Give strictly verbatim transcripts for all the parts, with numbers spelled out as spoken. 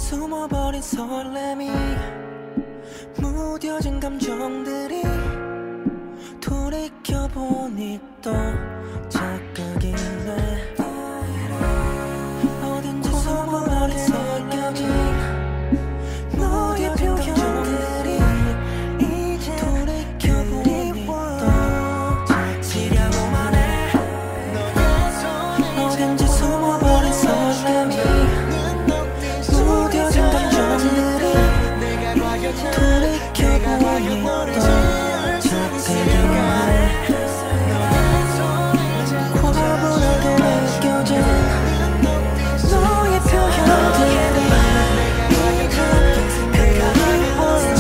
숨어버린 설렘이 무뎌진 감정들이 돌이켜보니 또 착각이네. 어딘지 숨어버린 설렘이 무뎌진 감정들이 이제 돌이켜보니 또 착각이라고만 해. 어딘지 숨어버린 설렘이 무뎌진 감정들이 돌이켜보니 또 착각이라고만 해. 과분하게 느껴진 너의 표현들이 이제 그리워져.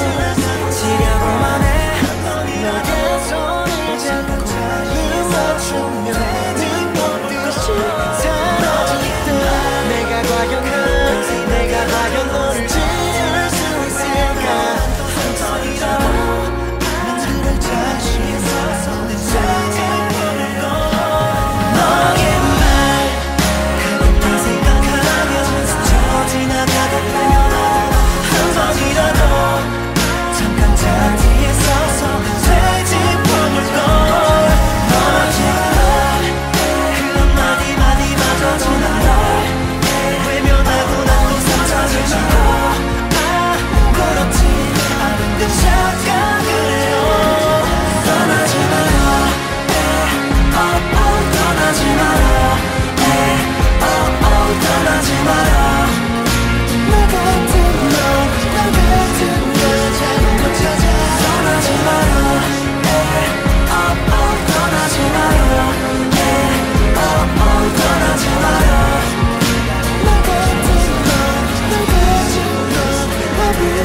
지려고만 해. 너의 손을 잡고 이 맞추면 되는 것들이 사라질 때 내가 과연 널 내가 과연 너를 지울 수 있을까. 한 번이라도 눈을 다시 서서 내 세계를 너의 말 가볍게 생각하면 스쳐 지나가던 한 번이라도 잠깐 자리에 서서 되짚어볼 걸. 떠나지마요 그 한마디 마디마저도 날 외면하고 난 또 상처를 주고 아무렇지 않은 듯 착각을 해요. 떠나지마요 oh oh 떠나지마요 oh oh 떠나지마요. 나 같은 너 나 같은 여자를 못 찾아. 떠나지마요 oh oh 떠나지마요 oh oh 떠나지마요. 나 같은 너 나 같은 너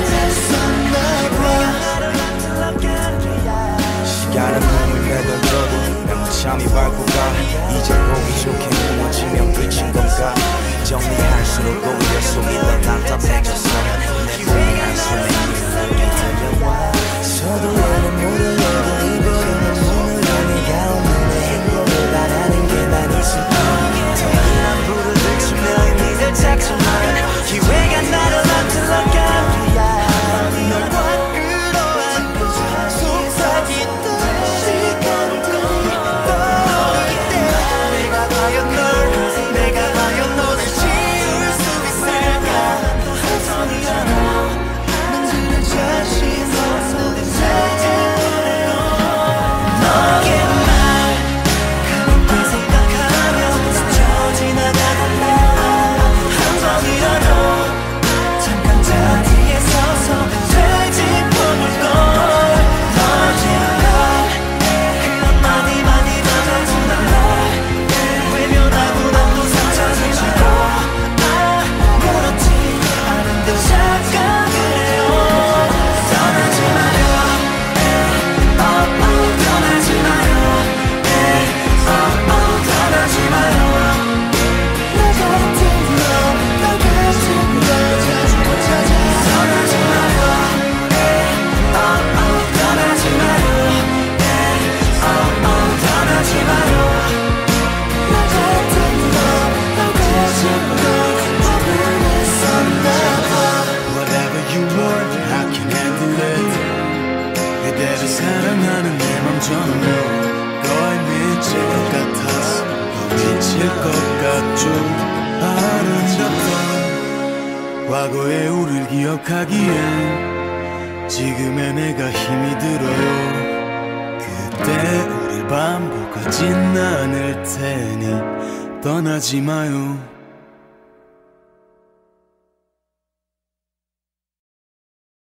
아무랬었나 봐. 시간은 눈을 내던져도 난 무참히 밟고 가. 이제 보기 좋게 무너지면 끝인 건가. 정리할수록 오히려 속이 더 답답해졌어. 내 몸이 한숨에 눈물이 달려와. 서둘러는 모르려고 이별은 눈으로 네가 없는 내 행복을 바라는 게 난 있을까. 더 불을 들추며 니들 작정한 기회가 나를 만들어가. 널 꽉 끌어안고 속삭이던 시간들이 떠오를 때 내가 과연 널 내가 과연 너를 지울 수 있을까. 한 손이라도 눈들을 다시 서서 내 세계를 너의 말 가볍게 생각하며 스쳐 지나가던 날한 번이라도 잠깐 자리에 서서 되짚어볼 걸. 떠나지마요 그 한마디 마디마저도 날 외면하고 난 또 상처를 주고 아무렇지 않은 듯 착각을 해요. 떠나지마요 oh oh 떠나지마요 oh oh 떠나지마요. 나 같은 너 나 같은 여자를 못 찾아. 떠나지마요 oh oh 떠나지마요 oh oh 떠나지마요. 나 같은 너 나 같은 너 아무랬었나 봐. Whatever you want, I can handle it. 그대를 사랑하는 내 맘 전혀 너의 미칠 것 같아서 너 미칠 것 같죠. 아름답던 과거의 우릴 기억하기엔 지금의 내가 힘이 들어요. 그때 우릴 반복하진 않을 테니 떠나지 마요.